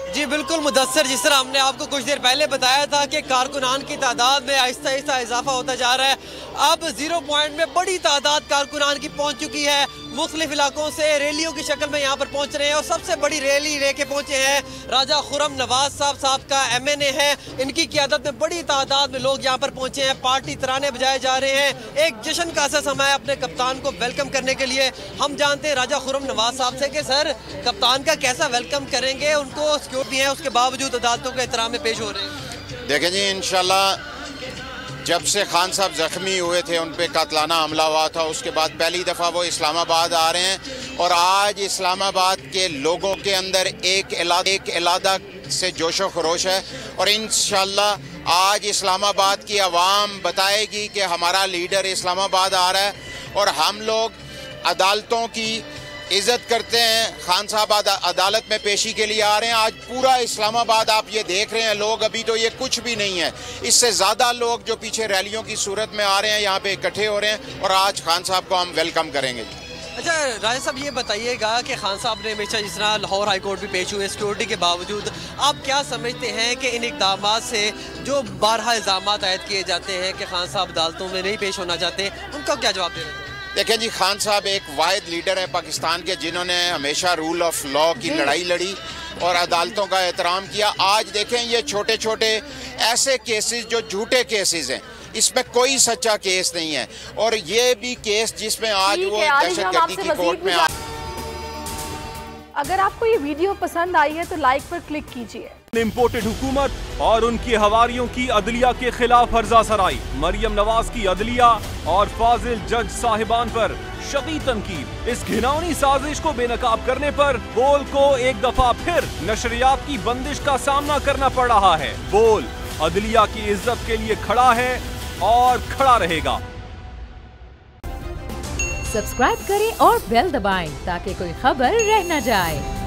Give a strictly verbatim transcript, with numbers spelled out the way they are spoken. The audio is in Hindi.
जी बिल्कुल मुदस्सर, जिस तरह हमने आपको कुछ देर पहले बताया था कि कारकुनान की तादाद में आहिस्ता आहिस्ता इजाफा होता जा रहा है। अब जीरो पॉइंट में बड़ी तादाद कारकुनान की पहुंच चुकी है। मुख्तलिफ इलाकों से रैलियों की शक्ल में यहाँ पर पहुंच रहे हैं और सबसे बड़ी रैली लेके पहुंचे हैं राजा खुर्रम नवाज साहब साहब का एम एन ए है। इनकी क़ियादत में बड़ी तादाद में लोग यहाँ पर पहुंचे हैं। पार्टी तराने बजाए जा रहे हैं। एक जश्न का सा समय अपने कप्तान को वेलकम करने के लिए। हम जानते हैं राजा खुर्रम नवाज साहब से कि सर कप्तान का कैसा वेलकम करेंगे, उनको सिक्योरिटी है उसके बावजूद अदालतों के एहतराम में पेश हो रहे हैं। देखें जी, इंशाल्लाह जब से खान साहब ज़ख्मी हुए थे, उन पे कातलाना हमला हुआ था, उसके बाद पहली दफ़ा वो इस्लामाबाद आ रहे हैं और आज इस्लामाबाद के लोगों के अंदर एक इलादा एक इलादा से जोशो खरोश है और इंशाल्लाह आज इस्लामाबाद की आवाम बताएगी कि हमारा लीडर इस्लामाबाद आ रहा है और हम लोग अदालतों की इज़्ज़त करते हैं। खान साहब अदालत में पेशी के लिए आ रहे हैं। आज पूरा इस्लामाबाद आप ये देख रहे हैं लोग, अभी तो ये कुछ भी नहीं है, इससे ज़्यादा लोग जो पीछे रैलियों की सूरत में आ रहे हैं यहाँ पे इकट्ठे हो रहे हैं और आज खान साहब को हम वेलकम करेंगे। अच्छा राजा साहब, ये बताइएगा कि खान साहब ने हमेशा जिस तरह लाहौर हाई कोर्ट भी पेश हुए सिक्योरिटी के बावजूद, आप क्या समझते हैं कि इन इकदाम से जो बारहा इल्ज़ाम आयद किए जाते हैं कि खान साहब अदालतों में नहीं पेश होना चाहते, उनका क्या जवाब दे रहे हैं? देखें जी, खान साहब एक वाहिद लीडर है पाकिस्तान के जिन्होंने हमेशा रूल ऑफ लॉ की लड़ाई लड़ी और अदालतों का एहतराम किया। आज देखें ये छोटे छोटे ऐसे केसेस जो झूठे केसेस हैं, इसमें कोई सच्चा केस नहीं है और ये भी केस जिसमें आज वो दहशतगर्दी की कोर्ट में। अगर आपको ये वीडियो पसंद आई है तो लाइक पर क्लिक कीजिए। इम्पोर्टेड हुकूमत और उनकी हवारियों की अदलिया के खिलाफ हर्जा सराई, मरियम नवाज की अदलिया और फाजिल जज साहिबान पर शदीद तनकीद। इस घिनौनी साजिश को बेनकाब करने पर बोल को एक दफा फिर नशरियात की बंदिश का सामना करना पड़ रहा है। बोल अदलिया की इज्जत के लिए खड़ा है और खड़ा रहेगा। सब्सक्राइब करें और बेल दबाएं ताकि कोई खबर रह न जाए।